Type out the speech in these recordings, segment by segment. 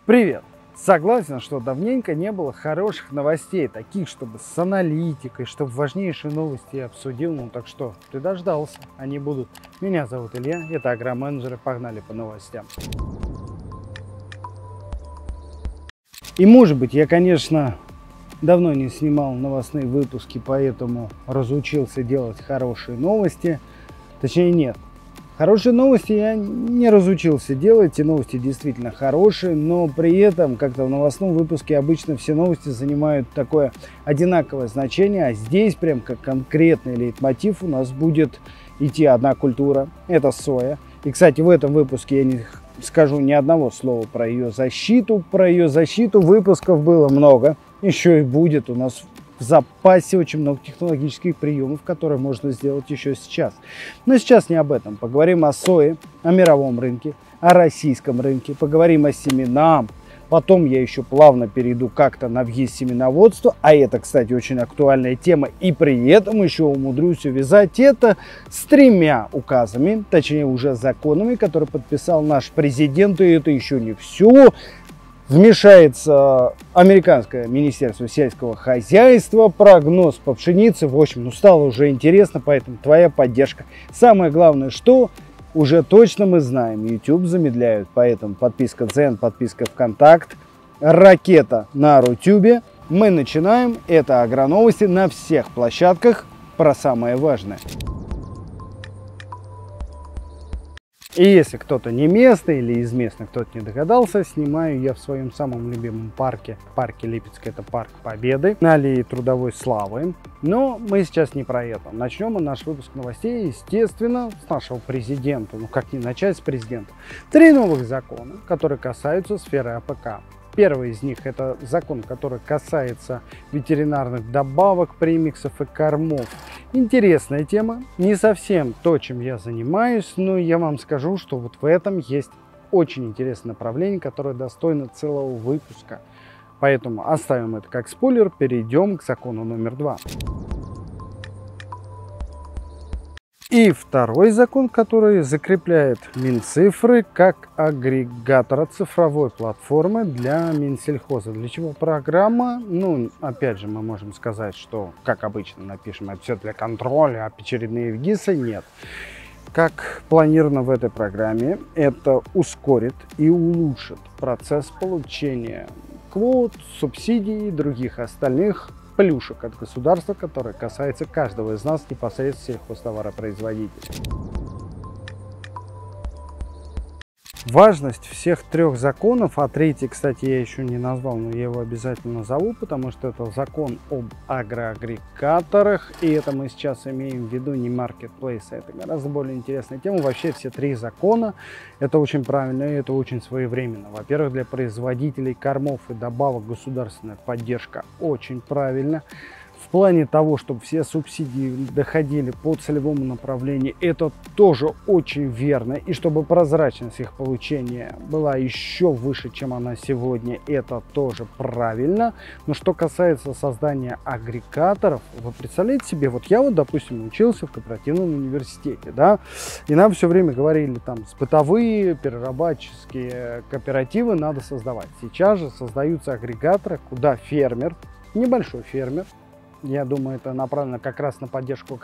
Привет! Согласен, что давненько не было хороших новостей, таких, чтобы с аналитикой, чтобы важнейшие новости я обсудил. Ну так что, ты дождался, они будут. Меня зовут Илья, это агроменеджеры, погнали по новостям. И может быть, я, конечно, давно не снимал новостные выпуски, поэтому разучился делать хорошие новости. Точнее, нет. Хорошие новости я не разучился делать, те новости действительно хорошие, но при этом как-то в новостном выпуске обычно все новости занимают такое одинаковое значение, а здесь прям как конкретный лейтмотив у нас будет идти одна культура, это соя. И, кстати, в этом выпуске я не скажу ни одного слова про ее защиту. Про ее защиту выпусков было много, еще и будет у нас в запасе очень много технологических приемов, которые можно сделать еще сейчас. Но сейчас не об этом. Поговорим о сое, о мировом рынке, о российском рынке, поговорим о семенах. Потом я еще плавно перейду как-то на въезд семеноводства, а это, кстати, очень актуальная тема, и при этом еще умудрюсь увязать это с 3 указами, точнее уже законами, которые подписал наш президент, и это еще не все. Вмешается американское министерство сельского хозяйства, прогноз по пшенице. В общем, стало уже интересно, поэтому твоя поддержка. Самое главное, что уже точно мы знаем, YouTube замедляют, поэтому подписка Дзен, подписка ВКонтакт, ракета на Рутюбе. Мы начинаем, это агроновости на всех площадках про самое важное. И если кто-то не местный или из местных кто-то не догадался, снимаю я в своем самом любимом парке Липецк, это парк Победы, на аллее Трудовой Славы. Но мы сейчас не про это. Начнем мы наш выпуск новостей, естественно, с нашего президента. Ну как не начать с президента? 3 новых закона, которые касаются сферы АПК. Первый из них – это закон, который касается ветеринарных добавок, премиксов и кормов. Интересная тема, не совсем то, чем я занимаюсь, но я вам скажу, что вот в этом есть очень интересное направление, которое достойно целого выпуска. Поэтому оставим это как спойлер, перейдем к закону номер 2. И второй закон, который закрепляет Минцифры как агрегатора цифровой платформы для Минсельхоза. Для чего программа? Ну, опять же, мы можем сказать, что, как обычно, напишем, это все для контроля, а очередные ВГИСы нет. Как планировано в этой программе, это ускорит и улучшит процесс получения квот, субсидий и других остальных плюшек от государства, которые касаются каждого из нас непосредственно сельхозтоваропроизводителей. Важность всех 3 законов, а третий, кстати, я еще не назвал, но я его обязательно назову, потому что это закон об агроагрегаторах, и это мы сейчас имеем в виду не маркетплейс, это гораздо более интересная тема. Вообще все 3 закона, это очень правильно и это очень своевременно. Во-первых, для производителей кормов и добавок государственная поддержка очень правильно. В плане того, чтобы все субсидии доходили по целевому направлению, это тоже очень верно. И чтобы прозрачность их получения была еще выше, чем она сегодня, это тоже правильно. Но что касается создания агрегаторов, вы представляете себе, вот я вот, допустим, учился в кооперативном университете, да, и нам все время говорили, там, бытовые, перерабатческие кооперативы надо создавать. Сейчас же создаются агрегаторы, куда фермер, небольшой фермер, я думаю, это направлено как раз на поддержку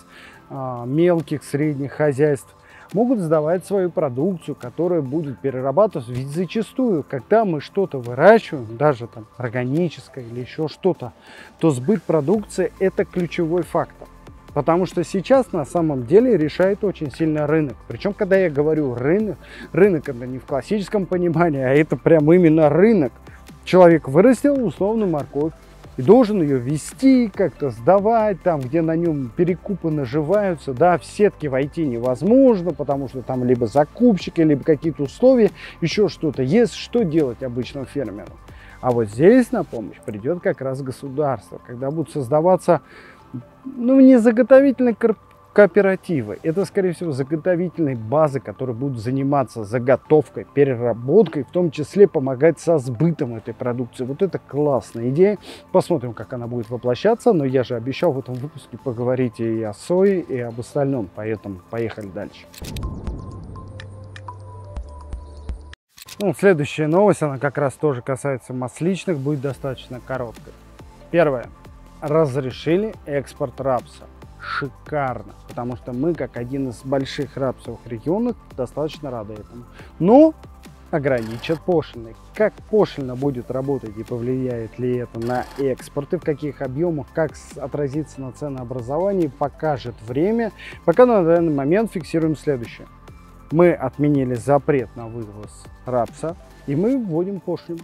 мелких, средних хозяйств, могут сдавать свою продукцию, которая будет перерабатываться. Ведь зачастую, когда мы что-то выращиваем, даже там органическое или еще что-то, то сбыт продукции – это ключевой фактор. Потому что сейчас на самом деле решает очень сильно рынок. Причем, когда я говорю рынок это не в классическом понимании, а это прям именно рынок. Человек вырастил условно морковь и должен ее вести, как-то сдавать, там, где на нем перекупы наживаются. Да, в сетки войти невозможно, потому что там либо закупщики, либо какие-то условия, еще что-то есть. Что делать обычному фермеру? А вот здесь на помощь придет как раз государство, когда будут создаваться, ну, не заготовительные кооперативы. Это, скорее всего, заготовительные базы, которые будут заниматься заготовкой, переработкой, в том числе помогать со сбытом этой продукции. Вот это классная идея. Посмотрим, как она будет воплощаться. Но я же обещал в этом выпуске поговорить и о сое, и об остальном. Поэтому поехали дальше. Ну, следующая новость, она как раз тоже касается масличных, будет достаточно короткой. Первое. Разрешили экспорт рапса. Шикарно, потому что мы, как один из больших рапсовых регионов, достаточно рады этому. Но ограничат пошлины. Как пошлина будет работать и повлияет ли это на экспорт и в каких объемах, как отразится на ценообразовании, покажет время. Пока на данный момент фиксируем следующее. Мы отменили запрет на вывоз рапса и мы вводим пошлину.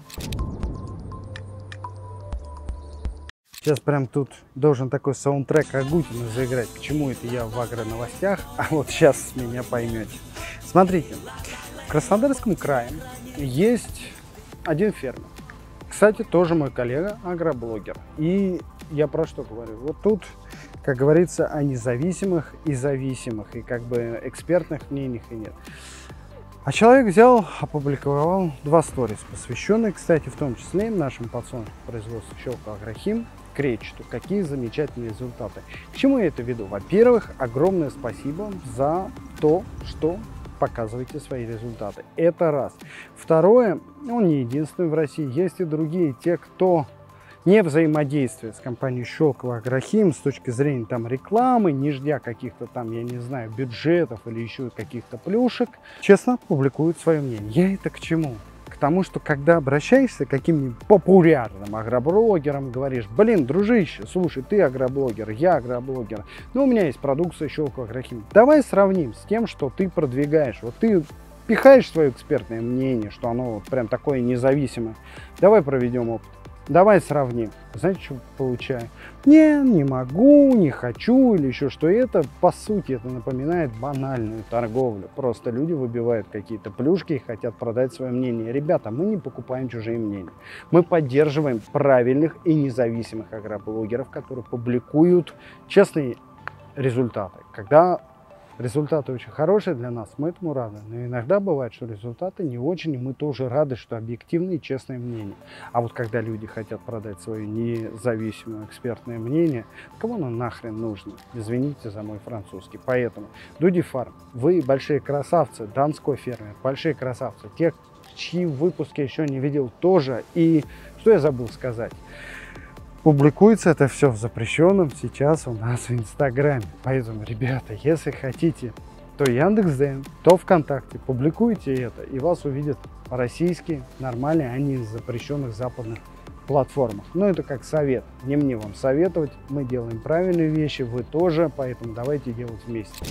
Сейчас прям тут должен такой саундтрек Агутина заиграть. Почему это я в агроновостях? А вот сейчас меня поймете. Смотрите. В Краснодарском крае есть один фермер. Кстати, тоже мой коллега, агроблогер. И я про что говорю? Вот тут, как говорится, о независимых и зависимых, и как бы экспертных мнениях и нет. А человек взял, опубликовал 2 сторис, посвященные, кстати, в том числе нашему подсолнуху производству Щелково Агрохим, кречету. Какие замечательные результаты. К чему я это веду? Во-первых, огромное спасибо за то, что показывайте свои результаты. Это раз. Второе, он не единственный в России, есть и другие, те, кто не взаимодействует с компанией Щелково Агрохим с точки зрения там рекламы, не ждя каких-то там, я не знаю, бюджетов или еще каких-то плюшек, честно публикуют свое мнение. Я это к чему? К тому, что когда обращаешься к каким-нибудь популярным агроблогерам, говоришь: блин, дружище, слушай, ты агроблогер, я агроблогер, но у меня есть продукция Щелково Агрохим. Давай сравним с тем, что ты продвигаешь. Вот ты пихаешь свое экспертное мнение, что оно вот прям такое независимое. Давай проведем опыт. Давай сравним. Знаете, что получаю? Не могу, не хочу или еще что. Это, по сути, это напоминает банальную торговлю. Просто люди выбивают какие-то плюшки и хотят продать свое мнение. Ребята, мы не покупаем чужие мнения. Мы поддерживаем правильных и независимых агроблогеров, которые публикуют честные результаты. Когда результаты очень хорошие для нас, мы этому рады. Но иногда бывает, что результаты не очень, и мы тоже рады, что объективные и честные мнения. А вот когда люди хотят продать свое независимое экспертное мнение, кому оно нахрен нужно? Извините за мой французский. Поэтому Дуди Фарм, вы большие красавцы, Донской фермер, большие красавцы. Те, чьи выпуски еще не видел, тоже. И что я забыл сказать? Публикуется это все в запрещенном сейчас у нас в Инстаграме. Поэтому, ребята, если хотите, то Яндекс.Дзен, то ВКонтакте, публикуйте это, и вас увидят российские, нормальные, а не из запрещенных западных платформах. Но это как совет. Не мне вам советовать. Мы делаем правильные вещи, вы тоже, поэтому давайте делать вместе.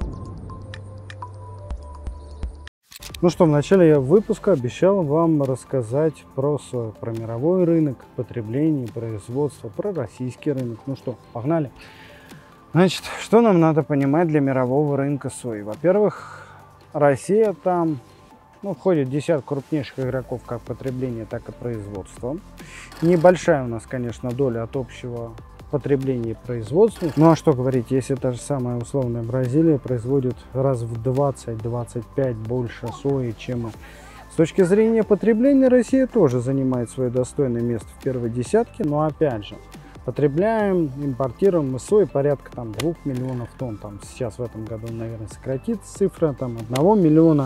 Ну что, в начале выпуска обещал вам рассказать про мировой рынок, потребление, производство, про российский рынок. Ну что, погнали. Значит, что нам надо понимать для мирового рынка сои? Во-первых, Россия там входит в десятку крупнейших игроков как потребления, так и производства. Небольшая у нас, конечно, доля от общего потребления и производства. Ну а что говорить, если та же самая условная Бразилия производит раз в 20-25 больше сои, чем мы. С точки зрения потребления, Россия тоже занимает свое достойное место в первой десятке, но опять же, потребляем, импортируем мы сои порядка там 2 миллионов тонн. Там сейчас в этом году, наверное, сократится цифра там 1 миллиона.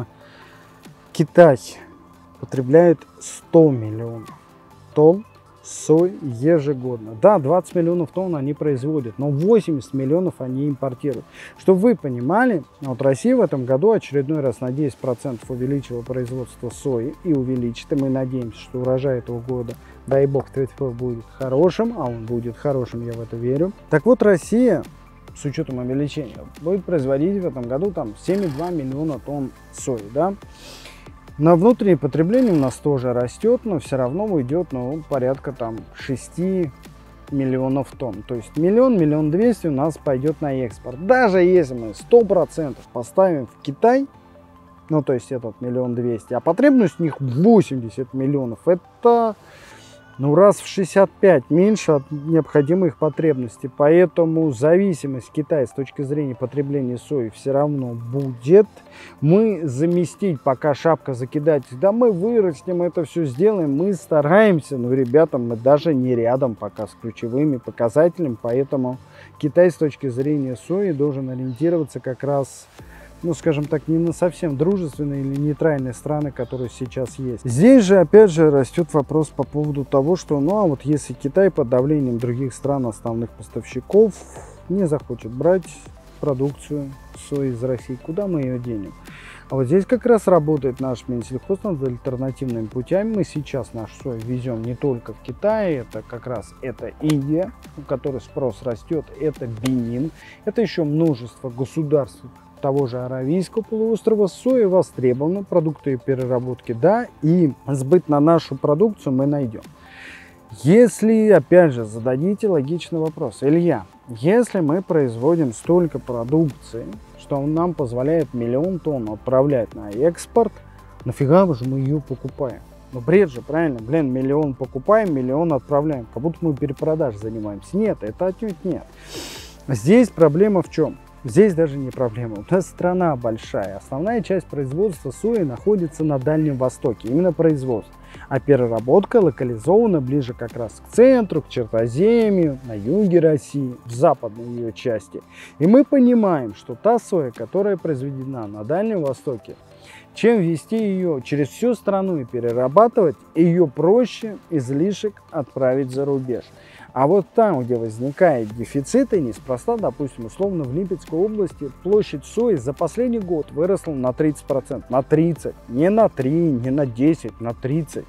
Китай потребляет 100 миллионов тонн сои ежегодно. Да, 20 миллионов тонн они производят, но 80 миллионов они импортируют. Чтобы вы понимали, вот Россия в этом году очередной раз на 10% увеличила производство сои и увеличит. И мы надеемся, что урожай этого года, дай бог, будет хорошим, а он будет хорошим, я в это верю. Так вот, Россия с учетом увеличения будет производить в этом году там 7,2 миллиона тонн сои, да. На внутреннее потребление у нас тоже растет, но все равно уйдет порядка там 6 миллионов тонн. То есть 1 200 000 у нас пойдет на экспорт. Даже если мы 100% поставим в Китай, то есть этот 1 200 000, а потребность у них 80 миллионов, это раз в 65 меньше от необходимых потребностей. Поэтому зависимость Китая с точки зрения потребления сои все равно будет. Мы заместить, пока шапка закидать, да мы вырастем, это все сделаем, мы стараемся, но, ребята, мы даже не рядом пока с ключевыми показателями. Поэтому Китай с точки зрения сои должен ориентироваться как раз ну, скажем так, не на совсем дружественные или нейтральные страны, которые сейчас есть. Здесь же, опять же, растет вопрос по поводу того, что, ну, а вот если Китай под давлением других стран, основных поставщиков, не захочет брать продукцию сои из России, куда мы ее денем? А вот здесь как раз работает наш Минсельхоз над альтернативными путями. Мы сейчас нашу сою везем не только в Китай, это как раз это Индия, у которой спрос растет, это Бенин, это еще множество государств того же Аравийского полуострова. Соя востребована, продукты ее переработки, да, и сбыт на нашу продукцию мы найдем. Если, опять же, зададите логичный вопрос: Илья, если мы производим столько продукции, что он нам позволяет 1 000 000 тонн отправлять на экспорт, нафига же мы ее покупаем? Ну бред же, правильно? Блин, 1 000 000 покупаем, 1 000 000 отправляем. Как будто мы перепродажей занимаемся. Нет, это отнюдь нет. Здесь проблема в чем? Здесь даже не проблема. У нас страна большая. Основная часть производства сои находится на Дальнем Востоке. Именно производство. А переработка локализована ближе как раз к центру, к Черноземью, на юге России, в западной ее части. И мы понимаем, что та соя, которая произведена на Дальнем Востоке, чем везти ее через всю страну и перерабатывать, ее проще излишек отправить за рубеж. А вот там, где возникает дефицит, и неспроста, допустим, условно в Липецкой области площадь сои за последний год выросла на 30%. На 30%, не на 3, не на 10, на 30%.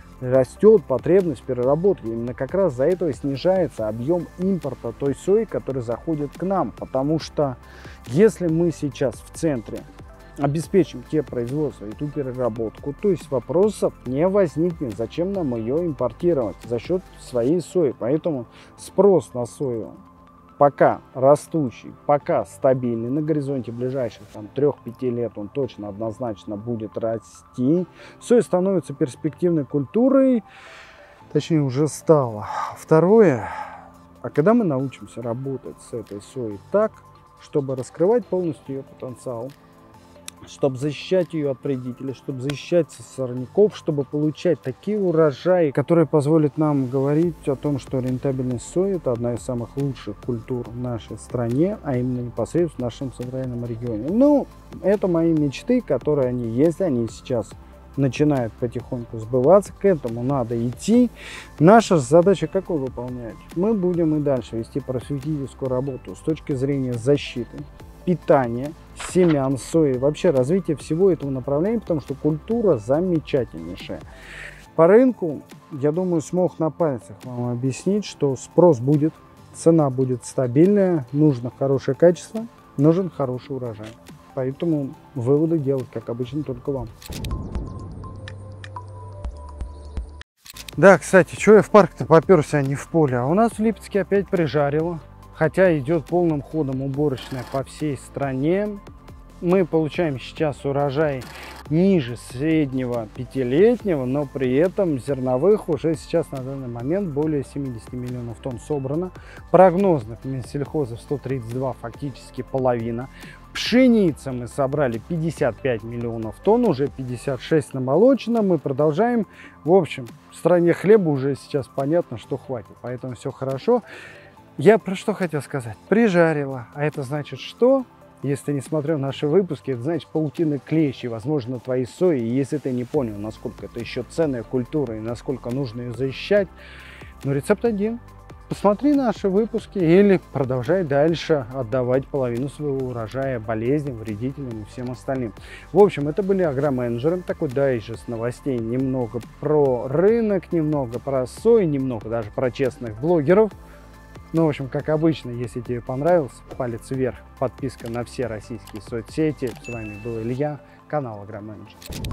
Растет потребность переработки. Именно как раз за этого снижается объем импорта той сои, которая заходит к нам. Потому что если мы сейчас в центре обеспечим те производства и ту переработку, то есть вопросов не возникнет, зачем нам ее импортировать за счет своей сои. Поэтому спрос на сою пока растущий, пока стабильный, на горизонте ближайших 3-5 лет он точно однозначно будет расти. Соя становится перспективной культурой, точнее уже стала. Второе, а когда мы научимся работать с этой соей так, чтобы раскрывать полностью ее потенциал, чтобы защищать ее от вредителей, чтобы защищать сорняков, чтобы получать такие урожаи, которые позволят нам говорить о том, что рентабельность сои – это одна из самых лучших культур в нашей стране, а именно непосредственно в нашем центральном регионе. Ну, это мои мечты, которые они есть, они сейчас начинают потихоньку сбываться, к этому надо идти. Наша задача какую выполнять? Мы будем и дальше вести просветительскую работу с точки зрения защиты, питания, семян сои, вообще развитие всего этого направления, потому что культура замечательнейшая. По рынку, я думаю, смог на пальцах вам объяснить, что спрос будет, цена будет стабильная, нужно хорошее качество, нужен хороший урожай. Поэтому выводы делать, как обычно, только вам. Да, кстати, что я в парк-то поперся, а не в поле? А у нас в Липецке опять прижарило. Хотя идет полным ходом уборочная по всей стране. Мы получаем сейчас урожай ниже среднего 5-летнего, но при этом зерновых уже сейчас на данный момент более 70 миллионов тонн собрано. Прогнозных Минсельхозов 132, фактически половина. Пшеницы мы собрали 55 миллионов тонн, уже 56 намолочено. Мы продолжаем. В общем, в стране хлеба уже сейчас понятно, что хватит, поэтому все хорошо. Я про что хотел сказать? Прижарило. А это значит что? Если ты не смотрел наши выпуски, это значит паутины клещи, возможно, твоей сои. И если ты не понял, насколько это еще ценная культура и насколько нужно ее защищать, ну, рецепт один. Посмотри наши выпуски или продолжай дальше отдавать половину своего урожая болезням, вредителям и всем остальным. В общем, это были агроменеджеры. Такой дайджест новостей. Немного про рынок, немного про сою, немного даже про честных блогеров. Ну, в общем, как обычно, если тебе понравился, палец вверх, подписка на все российские соцсети. С вами был Илья, канал Агроменеджер.